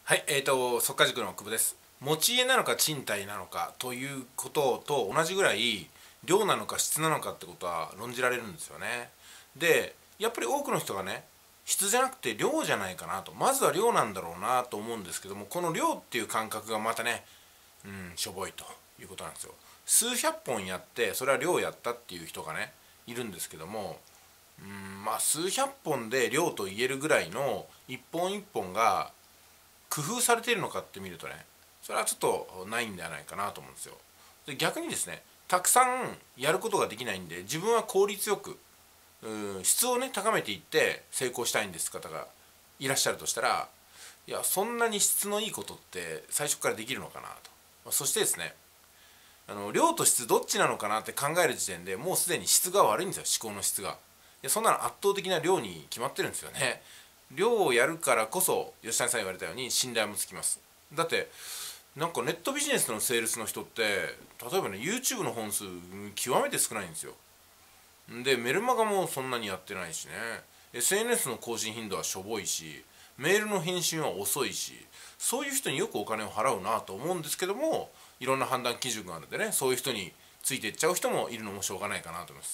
はい、速稼塾の久保です。持ち家なのか賃貸なのかということと同じぐらい量なのか質なのかってことは論じられるんですよね。で、やっぱり多くの人がね、質じゃなくて量じゃないかなと、まずは量なんだろうなと思うんですけども、この量っていう感覚がまたね、しょぼいということなんですよ。数百本やってそれは量やったっていう人がねいるんですけども、数百本で量と言えるぐらいの一本一本が工夫されているのかって見るとね、それはちょっとないんではないかなと思うんですよ。で、逆にですね、たくさんやることができないんで、自分は効率よく質をね高めていって成功したいんです方がいらっしゃるとしたら、いや、そんなに質のいいことって最初からできるのかなと。そしてですね、量と質どっちなのかなって考える時点でもうすでに質が悪いんですよ。思考の質が。そんなの圧倒的な量に決まってるんですよね。量をやるからこそ吉谷さん言われたように信頼もつきます。だってなんかネットビジネスのセールスの人って例えばね YouTube の本数極めて少ないんですよ。でメルマガもそんなにやってないしね、 SNS の更新頻度はしょぼいし、メールの返信は遅いし、そういう人によくお金を払うなと思うんですけども、いろんな判断基準があるんでね、そういう人についていっちゃう人もいるのもしょうがないかなと思います。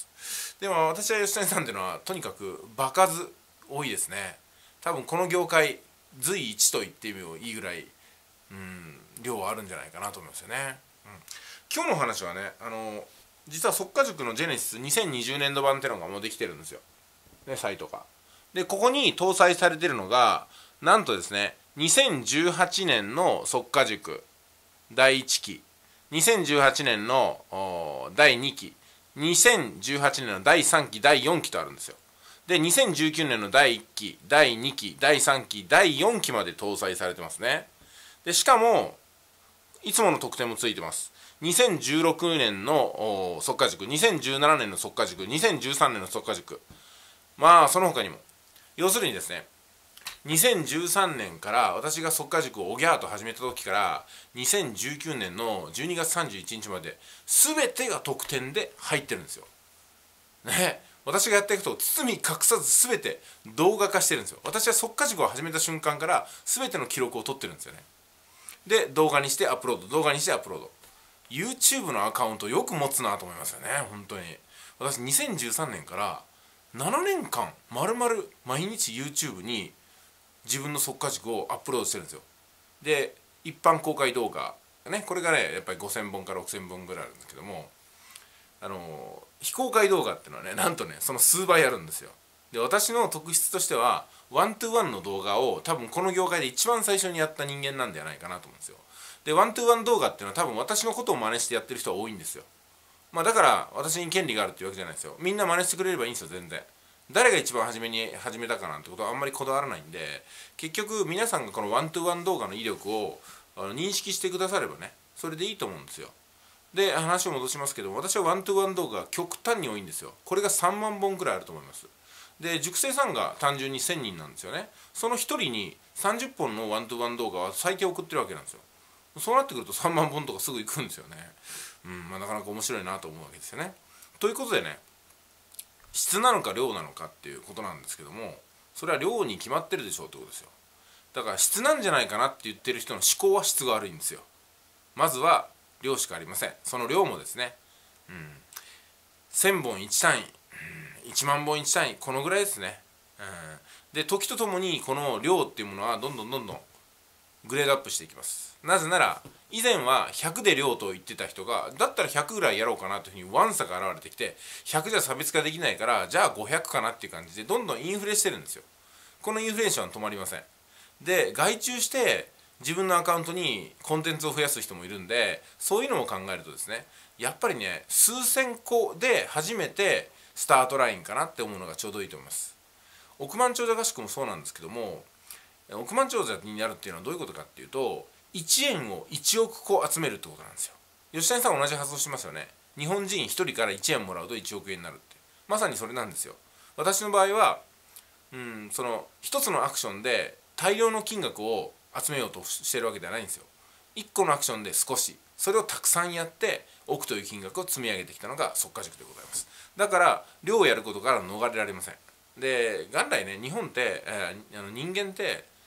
でも私は吉谷さんっていうのはとにかく場数多いですね。多分この業界随一と言ってもいいぐらい量はあるんじゃないかなと思いますよね。今日の話はね、実は速稼塾のジェネシス2020年度版っていうのがもうできてるんですよ、ね、サイトが。でここに搭載されてるのがなんとですね、2018年の速稼塾第1期、2018年の第2期、2018年の第3期第4期とあるんですよ。で2019年の第1期第2期第3期第4期まで搭載されてますね。でしかもいつもの特典もついてます。2016年の速稼塾、2017年の速稼塾、2013年の速稼塾、まあその他にも、要するにですね、2013年から私が速稼塾をおぎゃーと始めた時から2019年の12月31日まで全てが特典で入ってるんですよね。私がやっていくと包み隠さず全て動画化してるんですよ。私は速稼塾を始めた瞬間から全ての記録を取ってるんですよね。で動画にしてアップロード、動画にしてアップロード。 YouTube のアカウントよく持つなと思いますよね、本当に。私2013年から7年間まるまる毎日 YouTube に自分の速稼塾をアップロードしてるんですよ。で一般公開動画ね、これがねやっぱり5000本から6000本ぐらいあるんですけども、非公開動画っていうのはね、なんとねその数倍あるんですよ。で私の特質としてはワントゥーワンの動画を多分この業界で一番最初にやった人間なんではないかなと思うんですよ。でワントゥーワン動画っていうのは多分私のことを真似してやってる人は多いんですよ。だから私に権利があるっていうわけじゃないですよ。みんな真似してくれればいいんですよ、全然。誰が一番初めに始めたかなんてことはあんまりこだわらないんで、結局皆さんがこのワントゥーワン動画の威力を認識してくださればね、それでいいと思うんですよ。で話を戻しますけども、私はワントゥーワン動画が極端に多いんですよ。これが3万本くらいあると思います。で塾生さんが単純に1000人なんですよね。その1人に30本のワントゥーワン動画は最低送ってるわけなんですよ。そうなってくると3万本とかすぐ行くんですよね。なかなか面白いなと思うわけですよね。ということでね、質なのか量なのかっていうことなんですけども、それは量に決まってるでしょうってことですよ。だから質なんじゃないかなって言ってる人の思考は質が悪いんですよ。まずは量しかありません。その量もですね、1000本1単位、1万本1単位、このぐらいですね。で時とともにこの量っていうものはどんどんグレードアップしていきます。なぜなら以前は100で量と言ってた人がだったら100ぐらいやろうかなというふうにワンサが現れてきて、100じゃ差別化できないからじゃあ500かなっていう感じでどんどんインフレしてるんですよ。このインフレーションは止まりません。で外注して自分のアカウントにコンテンツを増やす人もいるんで、そういうのも考えるとですね、やっぱりね数千個で初めてスタートラインかなって思うのがちょうどいいと思います。億万長者合宿もそうなんですけども、億万長者になるっていうのはどういうことかっていうと、1円を1億個集めるってことなんですよ。吉谷さんは同じ発想してますよね。日本人1人から1円もらうと1億円になるって、まさにそれなんですよ。私の場合はその一つのアクションで大量の金額を集めようとしてるわけではないんですよ。1個のアクションで少し、それをたくさんやって億という金額を積み上げてきたのが速稼塾でございます。だから量をやることから逃れられません。で元来ね日本って、人間って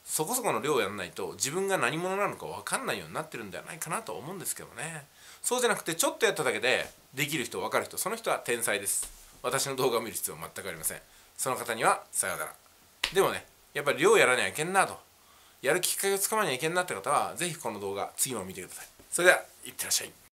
そこそこの量をやらないと自分が何者なのか分かんないようになってるんではないかなと思うんですけどね。そうじゃなくてちょっとやっただけでできる人分かる人、その人は天才です。私の動画を見る必要は全くありません。その方にはさようなら。でもね、やっぱり量やらにゃいけんなと、やるきっかけをつかまにゃいけんなって方はぜひこの動画次も見てください。それではいってらっしゃい。